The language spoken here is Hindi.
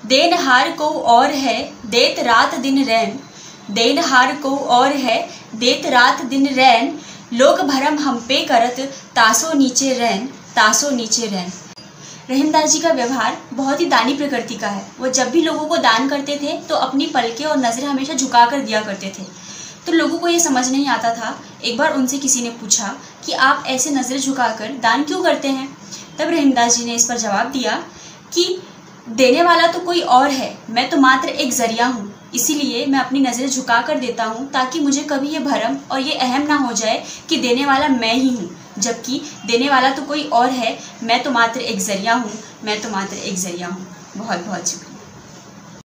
देनहार को और है देत रात दिन रैन, देनहार को और है देत रात दिन रैन, लोग भरम हम पे करत तासो नीचे रैन, तासो नीचे रैन। रहीमदास जी का व्यवहार बहुत ही दानी प्रकृति का है। वो जब भी लोगों को दान करते थे तो अपनी पलकें और नज़रें हमेशा झुका कर दिया करते थे। तो लोगों को ये समझ नहीं आता था। एक बार उनसे किसी ने पूछा कि आप ऐसे नज़रें झुकाकर दान क्यों करते हैं। तब रहीमदास जी ने इस पर जवाब दिया कि देने वाला तो कोई और है, मैं तो मात्र एक ज़रिया हूँ, इसीलिए मैं अपनी नज़रें झुका कर देता हूँ ताकि मुझे कभी ये भरम और ये अहम ना हो जाए कि देने वाला मैं ही हूँ, जबकि देने वाला तो कोई और है, मैं तो मात्र एक ज़रिया हूँ, मैं तो मात्र एक ज़रिया हूँ। बहुत बहुत शुक्रिया।